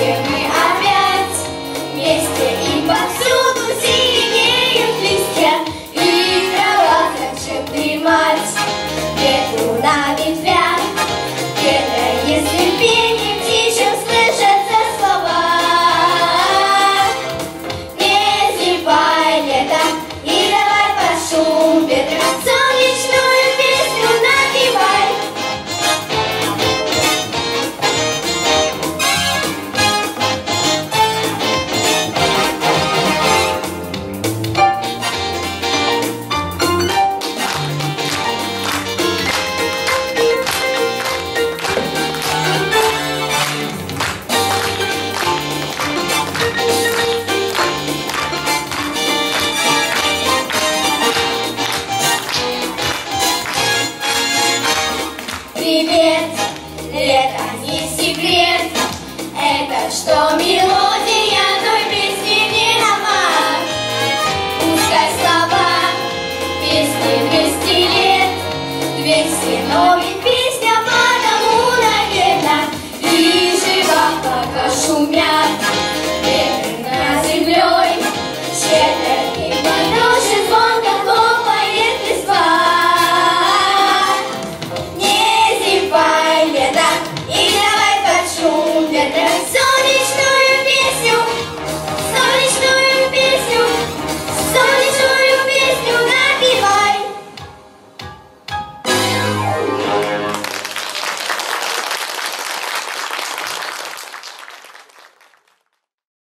вместе мы опять, вместе и повсюду зеленеют листья, и трава хочет дремать, ветру на ветвях, где-то если пение птичьим слышатся слова. Не зевай, лето, и давай под шум ветра солнечную песню напевай. Привет, лето не секрет, это что, мило?